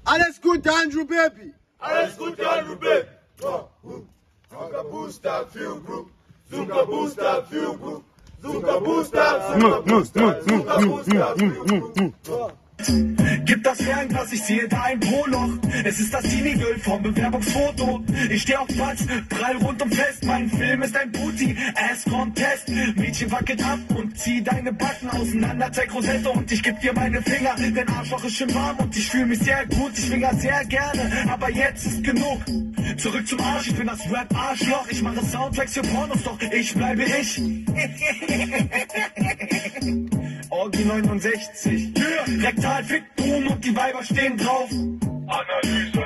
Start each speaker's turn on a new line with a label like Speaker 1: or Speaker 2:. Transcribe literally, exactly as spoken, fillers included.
Speaker 1: Alles Gute, Andrew Baby.
Speaker 2: Alles Gute, Andrew Baby. Zunga Booster, Feel Group. Zunga Booster, Feel Group. Zunga Booster, Zunga Booster, Zunga Booster, Feel Group.
Speaker 3: Gib das Fernglas, ich sehe da ein Poloch. Es ist das Teenie-Girl vom Bewerbungsfoto. Ich steh auf Platz, prall rundum fest. Mein Film ist ein Booty-Ass-Contest. Mädchen wackelt ab und zieh deine Backen auseinander. Zeig Rosette und ich geb dir meine Finger. Dein Arschloch ist schön warm und ich fühle mich sehr gut. Ich finger sehr gerne, aber jetzt ist genug. Zurück zum Arsch, ich bin das Rap-Arschloch. Ich mache Soundtracks für Pornos, doch ich bleibe ich. Orgi neunundsechzig. Yeah. Rektal, Fick, Boom und die Weiber stehen drauf.
Speaker 2: Analyse.